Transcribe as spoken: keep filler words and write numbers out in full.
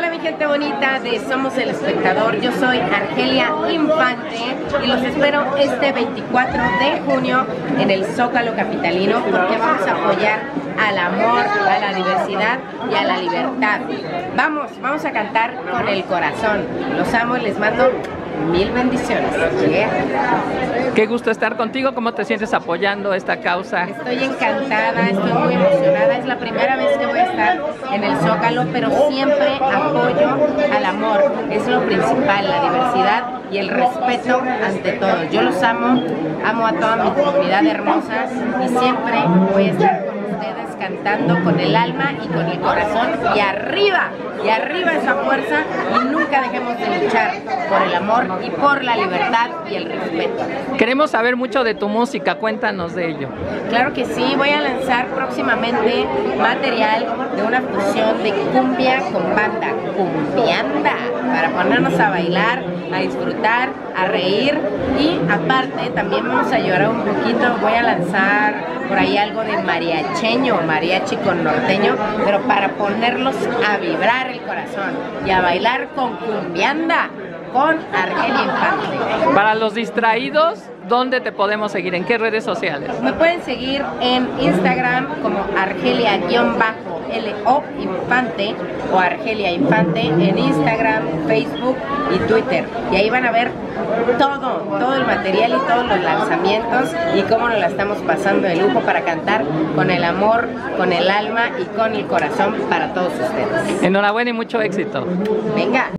Hola mi gente bonita de Somos el Espectador, yo soy Argelia Infante y los espero este veinticuatro de junio en el Zócalo Capitalino porque vamos a apoyar al amor, a la diversidad y a la libertad. Vamos, vamos a cantar con el corazón. Los amo y les mando mil bendiciones. Yeah. Qué gusto estar contigo. ¿Cómo te sientes apoyando esta causa? Estoy encantada, estoy muy emocionada. Es la primera vez que voy a estar en el Zócalo, pero siempre apoyo al amor. Es lo principal, la diversidad y el respeto ante todo. Yo los amo, amo a toda mi comunidad hermosa y siempre voy a estar con ustedes cantando con el alma y con el corazón y arriba, y arriba esa fuerza y nunca dejemos de luchar por el amor y por la libertad y el respeto. Queremos saber mucho de tu música, cuéntanos de ello. Claro que sí, voy a lanzar próximamente material de una fusión de cumbia con banda, cumbianda, para ponernos a bailar, a disfrutar, a reír y aparte también vamos a llorar un poquito, voy a lanzar por ahí algo de mariacheño, mariachi con norteño, pero para ponerlos a vibrar el corazón y a bailar con cumbianda, con Argelia Infante. Para los distraídos, ¿dónde te podemos seguir? ¿En qué redes sociales? Me pueden seguir en Instagram como Argelia-L O Infante o Argelia Infante en Instagram, Facebook y Twitter. Y ahí van a ver todo, todo el material y todos los lanzamientos y cómo nos la estamos pasando de lujo para cantar con el amor, con el alma y con el corazón para todos ustedes. Enhorabuena y mucho éxito. Venga.